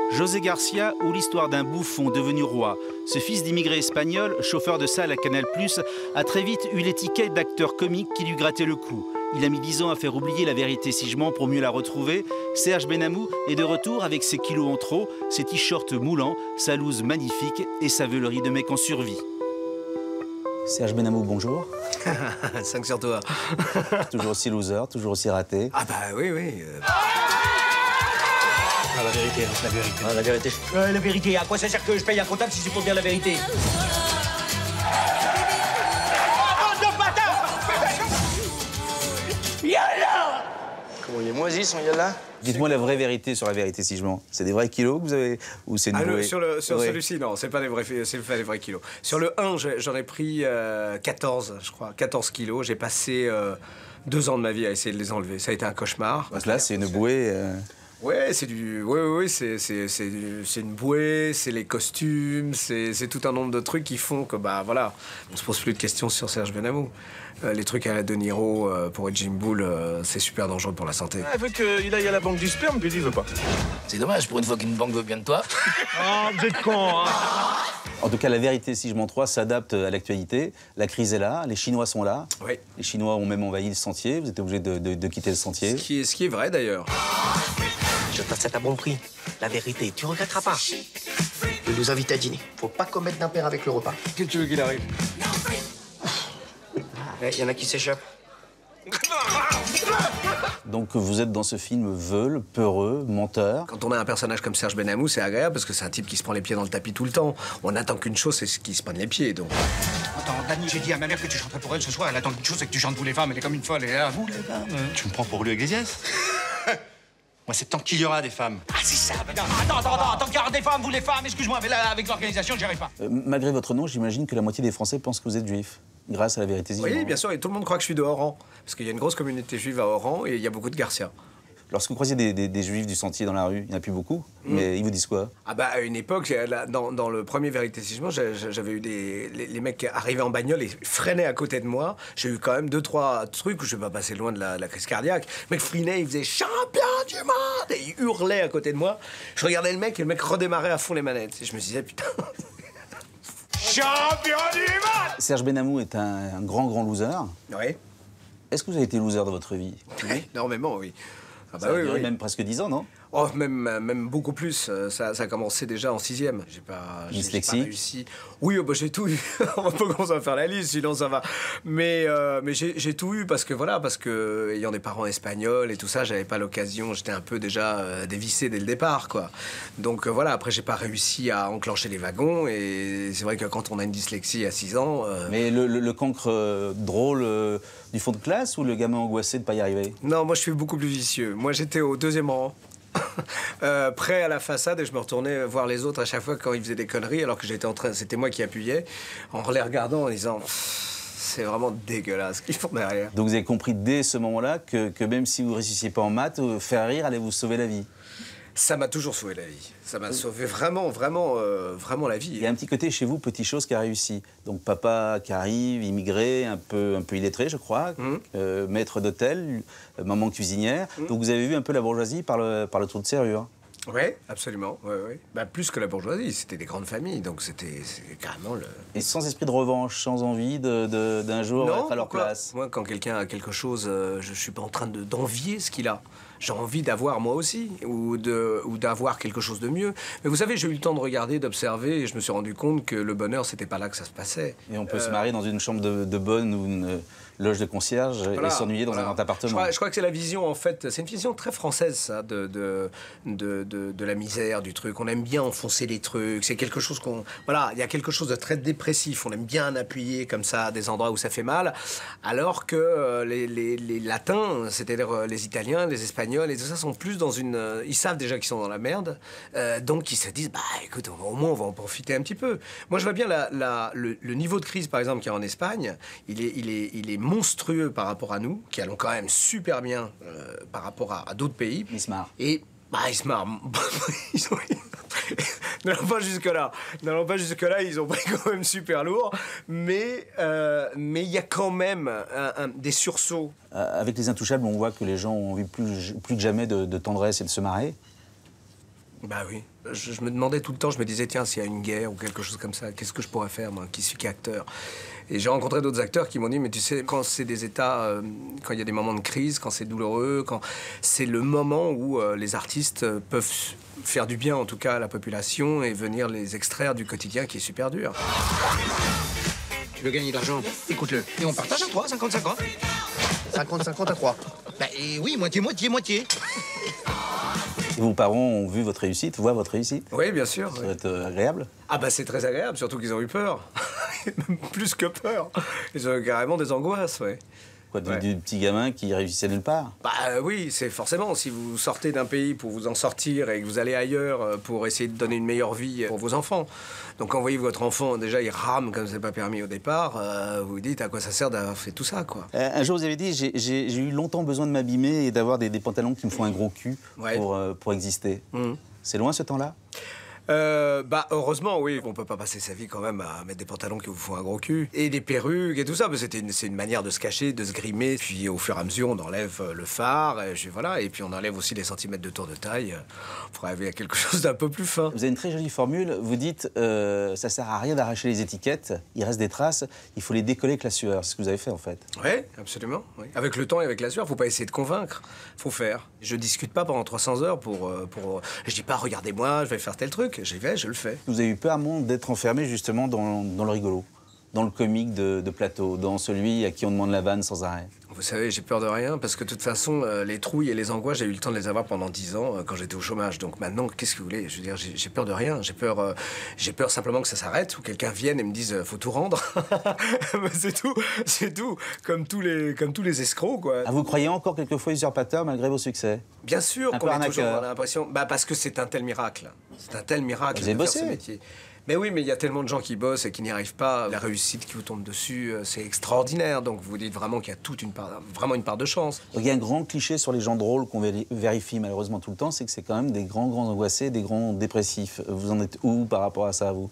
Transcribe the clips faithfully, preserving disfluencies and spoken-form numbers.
José Garcia ou l'histoire d'un bouffon devenu roi. Ce fils d'immigré espagnol, chauffeur de salle à Canal plus, a très vite eu l'étiquette d'acteur comique qui lui grattait le cou. Il a mis dix ans à faire oublier la vérité si je mens pour mieux la retrouver. Serge Benamou est de retour avec ses kilos en trop, ses t-shirts moulants, sa loose magnifique et sa veulerie de mec en survie. Serge Benamou, bonjour. cinq sur toi. Toujours aussi loser, toujours aussi raté. Ah bah oui, oui. Euh... Ah, la vérité, la vérité. Ah, la vérité. Euh, la vérité, à quoi ça sert que je paye un comptable si c'est pour dire la vérité? Yalla! Comment il est moisi, son Yalla? Dites-moi la vraie vérité sur la vérité si je mens. C'est des vrais kilos que vous avez ou c'est une ah, bouée? le, Sur, le, sur ouais. celui-ci, non, c'est pas des vrais, c'est pas des vrais kilos. Sur le un, j'en ai pris euh, quatorze, je crois, quatorze kilos. J'ai passé euh, deux ans de ma vie à essayer de les enlever. Ça a été un cauchemar. Donc là, c'est une bouée. Euh... Ouais, c'est du, ouais, ouais, ouais c'est, c'est, c'est, c'est une bouée, c'est les costumes, c'est, c'est tout un nombre de trucs qui font que, bah, voilà, on se pose plus de questions sur Serge Benamou. Euh, les trucs à la De Niro euh, pour Raging Bull, euh, c'est super dangereux pour la santé. Ah, il veut qu'il aille à la banque du sperme, puis il veut pas. C'est dommage, pour une fois qu'une banque veut bien de toi. Oh, vous êtes con, hein. En tout cas, la vérité si je mens trois s'adapte à l'actualité. La crise est là, les Chinois sont là. Oui. Les Chinois ont même envahi le sentier. Vous êtes obligé de, de, de quitter le sentier. Ce qui est, ce qui est vrai d'ailleurs. Je passe à ta bon prix. La vérité, tu regretteras pas. Je nous invite à dîner. Faut pas commettre d'impair avec le repas. Qu'est-ce que tu veux qu'il arrive? Il y en a qui s'échappent. Donc vous êtes dans ce film veule, peureux, menteur. Quand on a un personnage comme Serge Benamou, c'est agréable parce que c'est un type qui se prend les pieds dans le tapis tout le temps. On attend qu'une chose, c'est qu'il se prenne les pieds, donc. Attends, Dani, j'ai dit à ma mère que tu chanterais pour elle ce soir. Elle attend qu'une chose, c'est que tu chantes vous les femmes. Elle est comme une folle. Et là, vous les femmes. Tu me prends pour Julio Iglesias? Moi, c'est tant qu'il y aura des femmes. Ah, c'est ça. Non, attends, attends, attends. Tant qu'il y aura des femmes, vous les femmes, excuse-moi, mais là, avec l'organisation, j'y arrive pas. Euh, malgré votre nom, j'imagine que la moitié des Français pensent que vous êtes juif. Grâce à la vérité si je Oui, mens. bien sûr, et tout le monde croit que je suis de Oran. Parce qu'il y a une grosse communauté juive à Oran et il y a beaucoup de Garcia. Lorsque vous croisez des, des, des juifs du sentier dans la rue, il n'y en a plus beaucoup, mmh. mais ils vous disent quoi? Ah bah à une époque, dans, dans le premier Vérité si je mens, j'avais eu des les, les mecs qui arrivaient en bagnole et freinaient à côté de moi. J'ai eu quand même deux trois trucs où je vais pas passer loin de la, la crise cardiaque. Le mec freinait, il faisait champion du monde et il hurlait à côté de moi. Je regardais le mec et le mec redémarrait à fond les manettes et je me disais putain. Champion du monde! Serge Benamou est un, un grand grand loser. Oui. Est-ce que vous avez été loser dans votre vie? Oui, énormément, oui. Ah bah ça a oui, duré oui. même presque dix ans, non? Oh, même, même beaucoup plus. Ça, ça a commencé déjà en sixième. J'ai pas, j'ai, j'ai pas réussi. Oui, oh bah, j'ai tout eu. On va pas commencer à faire la liste, sinon ça va. Mais, euh, mais j'ai, j'ai tout eu parce que, voilà, parce que, ayant des parents espagnols et tout ça, j'avais pas l'occasion. J'étais un peu déjà euh, dévissé dès le départ, quoi. Donc euh, voilà, après, j'ai pas réussi à enclencher les wagons. Et c'est vrai que quand on a une dyslexie à six ans. Euh... Mais le, le, le cancre euh, drôle euh, du fond de classe ou le gamin angoissé de pas y arriver? Non, moi, je suis beaucoup plus vicieux. Moi, j'étais au deuxième rang. euh, prêt à la façade et je me retournais voir les autres à chaque fois quand ils faisaient des conneries alors que j'étais en train, c'était moi qui appuyais en les regardant en disant c'est vraiment dégueulasse ce qu'ils font derrière. Donc vous avez compris dès ce moment-là que, que même si vous ne réussissiez pas en maths, faire rire allait vous sauver la vie? Ça m'a toujours sauvé la vie. Ça m'a sauvé vraiment, vraiment, euh, vraiment la vie. Il y a un petit côté chez vous, petite chose qui a réussi. Donc papa qui arrive, immigré, un peu, un peu illettré, je crois, mmh. euh, maître d'hôtel, maman cuisinière. Mmh. Donc vous avez vu un peu la bourgeoisie par le, par le trou de serrure. Oui, absolument. Ouais, ouais. Bah, plus que la bourgeoisie, c'était des grandes familles, donc c'était, c'était carrément le... Et sans esprit de revanche, sans envie de, de, d'un jour non, être à leur pourquoi? place? Moi, quand quelqu'un a quelque chose, euh, je ne suis pas en train de, d'envier ce qu'il a. J'ai envie d'avoir moi aussi, ou, de, ou d'avoir quelque chose de mieux. Mais vous savez, j'ai eu le temps de regarder, d'observer, et je me suis rendu compte que le bonheur, c'était pas là que ça se passait. Et on peut euh... se marier dans une chambre de, de bonne ou une loge de concierge voilà, et s'ennuyer dans voilà. un grand appartement. Je crois, je crois que c'est la vision, en fait, c'est une vision très française, ça, de, de, de, de, de la misère, du truc. On aime bien enfoncer les trucs, c'est quelque chose qu'on... Voilà, il y a quelque chose de très dépressif, on aime bien appuyer comme ça à des endroits où ça fait mal, alors que euh, les, les, les latins, c'est-à-dire les Italiens, les Espagnols, et tout ça, sont plus dans une... Euh, ils savent déjà qu'ils sont dans la merde, euh, donc ils se disent, bah écoute, au moins on va en profiter un petit peu. Moi, je vois bien la, la, le, le niveau de crise, par exemple, qu'il y a en Espagne, il est, il est, il est monstrueux par rapport à nous, qui allons quand même super bien euh, par rapport à, à d'autres pays. Ils se marrent. Et bah, ils se marrent. Ils ont... N'allons pas jusque-là. N'allons pas jusque-là, ils ont pris quand même super lourd. Mais euh, mais il y a quand même un, un, des sursauts. Euh, avec les Intouchables, on voit que les gens ont envie plus, plus que jamais de, de tendresse et de se marrer. Bah oui. Je, je me demandais tout le temps, je me disais, tiens, s'il y a une guerre ou quelque chose comme ça, qu'est-ce que je pourrais faire, moi, qui suis qu'acteur? Et j'ai rencontré d'autres acteurs qui m'ont dit, mais tu sais, quand c'est des états, euh, quand il y a des moments de crise, quand c'est douloureux, quand c'est le moment où euh, les artistes euh, peuvent faire du bien, en tout cas, à la population et venir les extraire du quotidien qui est super dur. Tu veux gagner de l'argent? Écoute-le. Et on partage à trois, cinquante cinquante. cinquante cinquante à trois. Bah et oui, moitié, moitié, moitié. Et vos parents ont vu votre réussite, voient votre réussite? Oui, bien sûr. Ça Oui. doit être euh, agréable. Ah bah c'est très agréable, surtout qu'ils ont eu peur. Même plus que peur. Ils ont eu carrément des angoisses, ouais. Quoi, du, Ouais. du petit gamin qui réussissait nulle part? Bah euh, oui, c'est forcément, si vous sortez d'un pays pour vous en sortir et que vous allez ailleurs euh, pour essayer de donner une meilleure vie pour vos enfants. Donc quand vous voyez votre enfant, déjà il rame comme c'est pas permis au départ, euh, vous vous dites à quoi ça sert d'avoir fait tout ça, quoi. Euh, un jour, vous avez dit, j'ai- j'ai j'ai eu longtemps besoin de m'abîmer et d'avoir des, des pantalons qui me font un gros cul Ouais. pour, euh, pour exister. Mhm. C'est loin ce temps-là? Euh, bah heureusement oui, on peut pas passer sa vie quand même à mettre des pantalons qui vous font un gros cul et des perruques et tout ça, mais c'était une, c'est une manière de se cacher, de se grimer. Puis au fur et à mesure on enlève euh, le phare et, je- voilà, et puis on enlève aussi les centimètres de tour de taille euh, pour arriver à quelque chose d'un peu plus fin. Vous avez une très jolie formule. Vous dites, euh, ça sert à rien d'arracher les étiquettes, il reste des traces, il faut les décoller avec la sueur. C'est ce que vous avez fait en fait. Oui, absolument. Oui. Avec le temps et avec la sueur, faut pas essayer de convaincre, faut faire. Je discute pas pendant trois cents heures pour, euh, pour... Je dis pas, regardez-moi, je vais faire tel truc. J'y vais, je le fais. Vous avez eu peur, mon, d'être enfermé justement dans, dans le rigolo, dans le comique de, de plateau, dans celui à qui on demande la vanne sans arrêt. Vous savez, j'ai peur de rien parce que de toute façon, euh, les trouilles et les angoisses, j'ai eu le temps de les avoir pendant dix ans euh, quand j'étais au chômage. Donc maintenant, qu'est-ce que vous voulez? Je veux dire, j'ai j'ai peur de rien. J'ai peur, euh, j'ai peur simplement que ça s'arrête ou quelqu'un vienne et me dise, euh, faut tout rendre. Mais c'est tout, c'est tout. Comme tous les, comme tous les escrocs, quoi. Ah, vous croyez encore quelquefois usurpateur malgré vos succès? Bien sûr Un qu'on peu est toujours arnaqueur. dans l'impression. Bah parce que c'est un tel miracle. C'est un tel miracle Vous avez de faire bossé. ce métier. Mais oui, mais il y a tellement de gens qui bossent et qui n'y arrivent pas. La réussite qui vous tombe dessus, euh, c'est extraordinaire. Donc vous dites vraiment qu'il y a toute une part, vraiment une part de chance. Il y a un grand cliché sur les gens drôles qu'on véri- vérifie malheureusement tout le temps, c'est que c'est quand même des grands, grands angoissés, des grands dépressifs. Vous en êtes où par rapport à ça, vous?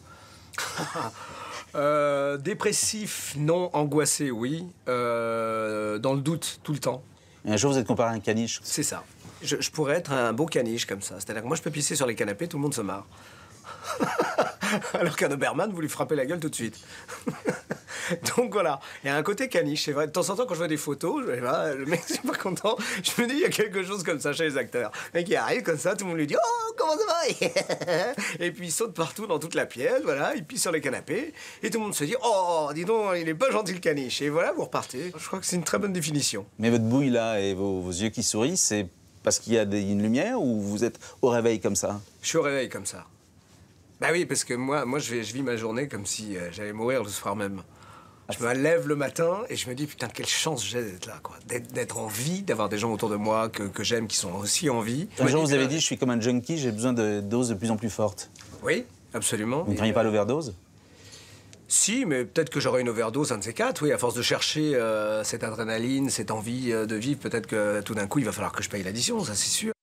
Euh, dépressif, non. Angoissé, oui. Euh, dans le doute, tout le temps. Et un jour, vous êtes comparé à un caniche. C'est ça. Je, je pourrais être un beau caniche comme ça. C'est-à-dire que moi, je peux pisser sur les canapés, tout le monde se marre. Alors qu'un Doberman, vous lui frappez la gueule tout de suite. Donc voilà, il y a un côté caniche, c'est vrai. De temps en temps, quand je vois des photos, je, voilà, le mec, c'est pas content. Je me dis, il y a quelque chose comme ça chez les acteurs. Le mec, il arrive comme ça, tout le monde lui dit, oh, comment ça va? Et puis il saute partout dans toute la pièce, voilà, il pisse sur les canapés. Et tout le monde se dit, oh, dis donc, il est pas gentil le caniche. Et voilà, vous repartez. Je crois que c'est une très bonne définition. Mais votre bouille là et vos, vos yeux qui sourient, c'est parce qu'il y a des- une lumière ou vous êtes au réveil comme ça? Je suis au réveil comme ça. Bah oui, parce que moi, moi je, vais, je vis ma journée comme si euh, j'allais mourir le soir même. Je me lève le matin et je me dis, putain, quelle chance j'ai d'être là, quoi. D'être, d'être en vie, d'avoir des gens autour de moi que, que j'aime, qui sont aussi en vie. Je Un me jour, dis vous que- avez dit, je suis comme un junkie, j'ai besoin de doses de plus en plus fortes. Oui, absolument. Vous ne Et, craignez pas euh, l'overdose? Si, mais peut-être que j'aurai une overdose, un de ces quatre, oui, à force de chercher euh, cette adrénaline, cette envie euh, de vivre, peut-être que tout d'un coup, il va falloir que je paye l'addition, ça c'est sûr.